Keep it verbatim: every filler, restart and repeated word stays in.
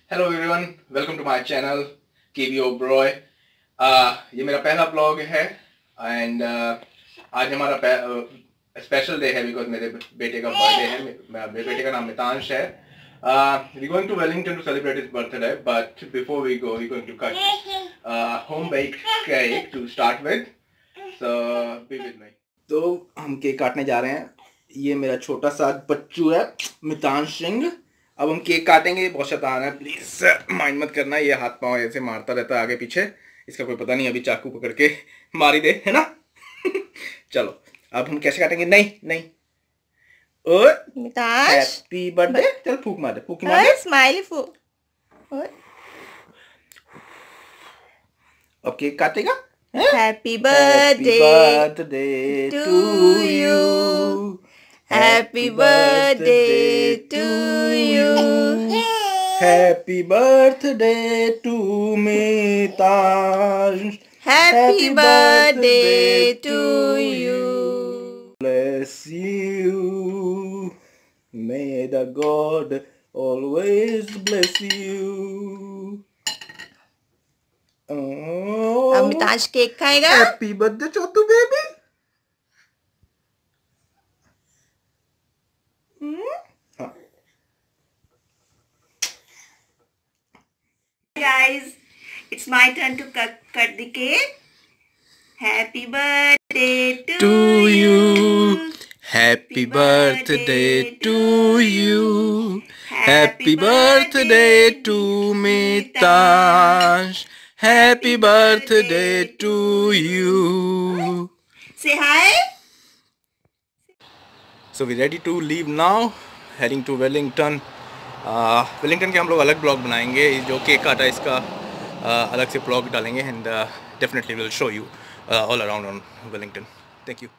Hello everyone, welcome to my channel Kiwi Oberoi। uh, ये मेरा पहला ब्लॉग है एंड uh, आज हमारा स्पेशल डे है बिकॉज मेरे बेटे का बर्थडे है। मेरे बेटे का नाम मितांश है। We going to Wellington to celebrate his birthday, but before we go we going to cut home bake cake to start with, so be with me. तो हम केक काटने जा रहे हैं। ये मेरा छोटा सा बच्चू है मितांश सिंह। अब हम केक काटेंगे। बहुत शैतान है, प्लीज माइंड मत करना। ये हाथ पांव ऐसे मारता रहता है आगे पीछे, इसका कोई पता नहीं, अभी चाकू पकड़ के मारी दे, है ना। चलो अब हम कैसे काटेंगे। नहीं नहीं और मितांश हैप्पी बर्थडे। चल फूक मार दे, फूक मार दे, स्माइली फूक। अब केक काटेगा। Happy birthday to you, happy birthday to you, happy birthday to Mitansh, happy birthday to you. Bless you, may the God always bless you। oh, अब मितांश केक खाएगा। हैप्पी बर्थडे छोटू baby. Guys, it's my turn to cut, cut the cake. Happy birthday to, To you. you, happy birthday to you, happy birthday to Mitansh, happy birthday to you। Say hi. So we ready to leave now, heading to Wellington। Wellington के हम लोग अलग blog बनाएंगे, जो cake काटा इसका uh, अलग से ब्लॉग डालेंगे and definitely will show you all around on Wellington. Thank you.